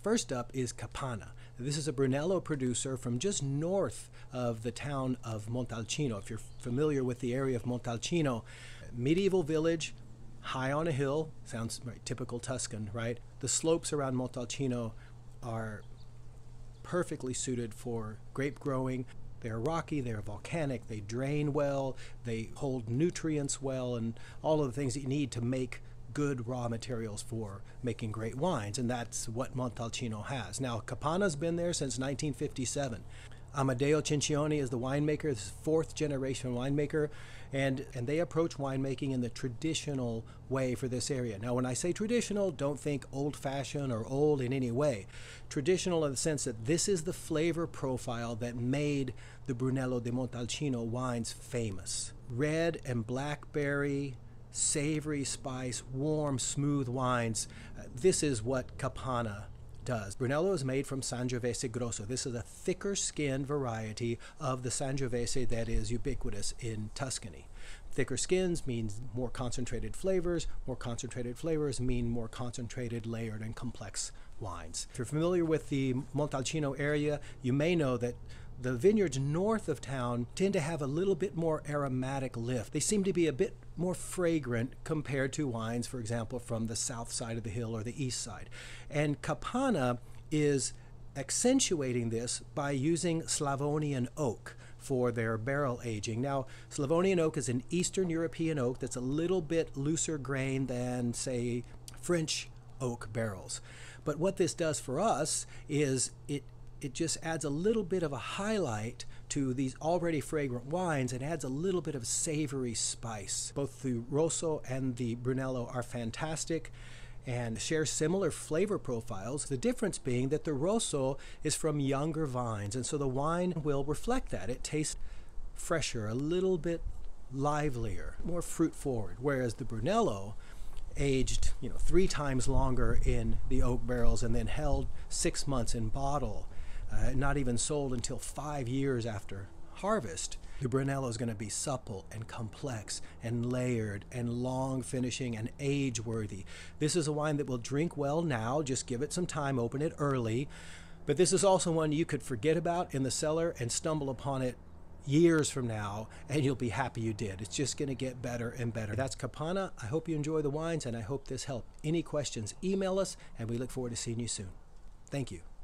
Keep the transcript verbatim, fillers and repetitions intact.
First up is Capanna. This is a Brunello producer from just north of the town of Montalcino. If you're familiar with the area of Montalcino, medieval village, high on a hill, sounds right, typical Tuscan, right? The slopes around Montalcino are perfectly suited for grape growing. They're rocky, they're volcanic, they drain well, they hold nutrients well, and all of the things that you need to make good raw materials for making great wines, and that's what Montalcino has. Now, Capanna's been there since nineteen fifty-seven. Amadeo Cincioni is the winemaker, this is fourth generation winemaker, and, and they approach winemaking in the traditional way for this area. Now, when I say traditional, don't think old-fashioned or old in any way. Traditional in the sense that this is the flavor profile that made the Brunello di Montalcino wines famous. Red and blackberry, savory spice, warm, smooth wines. Uh, this is what Capanna does. Brunello is made from Sangiovese Grosso. This is a thicker skinned variety of the Sangiovese that is ubiquitous in Tuscany. Thicker skins means more concentrated flavors. More concentrated flavors mean more concentrated, layered, and complex wines. If you're familiar with the Montalcino area, you may know that the vineyards north of town tend to have a little bit more aromatic lift. They seem to be a bit more fragrant compared to wines, for example, from the south side of the hill or the east side. And Capanna is accentuating this by using Slavonian oak for their barrel aging. Now, Slavonian oak is an Eastern European oak that's a little bit looser grained than, say, French oak barrels. But what this does for us is it it just adds a little bit of a highlight to these already fragrant wines and adds a little bit of savory spice. Both the Rosso and the Brunello are fantastic and share similar flavor profiles. The difference being that the Rosso is from younger vines, and so the wine will reflect that. It tastes fresher, a little bit livelier, more fruit forward, whereas the Brunello aged, you know, three times longer in the oak barrels and then held six months in bottle. Uh, not even sold until five years after harvest. The Brunello is going to be supple and complex and layered and long finishing and age worthy. This is a wine that will drink well now. Just give it some time, open it early. But this is also one you could forget about in the cellar and stumble upon it years from now, and you'll be happy you did. It's just going to get better and better. That's Capanna. I hope you enjoy the wines, and I hope this helped. Any questions, email us, and we look forward to seeing you soon. Thank you.